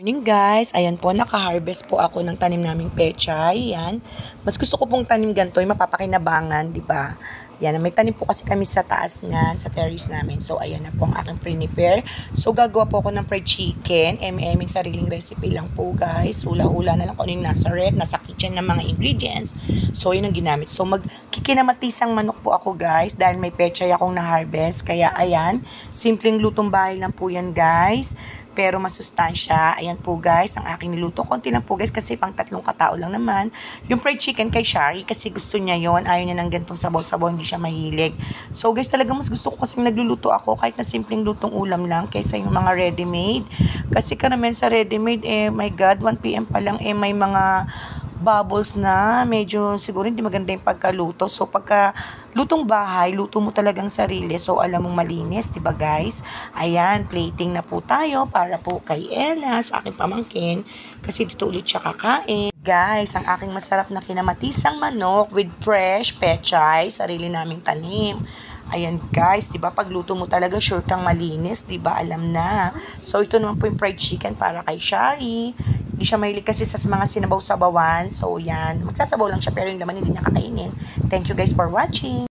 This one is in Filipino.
Morning guys, ayan po, naka-harvest po ako ng tanim naming pechay, yan. Mas gusto ko pong tanim ganito, yung mapapakinabangan, di ba? Yan, may tanim po kasi kami sa taas niyan, sa terrace namin. So, ayan na po ang aking prepare. So, gagawa po ako ng fried chicken, aming sariling recipe lang po guys. Hula-hula na lang kung ano yung nasa rep, nasa kitchen ng mga ingredients. So, yun ang ginamit. So, magkikinamatisang manok po ako guys, dahil may pechay akong na-harvest. Kaya, ayan, simpleng lutong bahay lang po yan guys. Pero masustansya. Ayan po guys, ang aking niluto. Konti lang po guys kasi pang 3 katao lang naman. Yung fried chicken kay Shari kasi gusto niya yon. Ayaw niya ng gantong sabaw-sabaw, hindi siya mahilig. So guys, talaga mas gusto ko kasi nagluluto ako kahit na simpleng lutong ulam lang kaysa yung mga ready-made. Kasi karamihan sa ready-made, my God, 1 PM pa lang, may mga bubbles na, medyo siguro hindi maganda yung pagkaluto. So, pagka lutong bahay, luto mo talagang sarili. So, alam mong malinis, diba guys? Ayan, plating na po tayo para po kay Ella, sa aking pamangkin. Kasi dito ulit siya kakain. Guys, ang aking masarap na kinamatisang manok with fresh pechay, sarili naming tanim. Ayan guys, 'di ba? Pagluto mo talaga sure kang malinis, 'di ba? Alam na. So ito naman po yung fried chicken para kay Shari. Hindi siya mahilig kasi sa mga sinabaw-sabawan. So yan, magsasabaw lang siya pero yung laman hindi niya kakainin. Thank you guys for watching.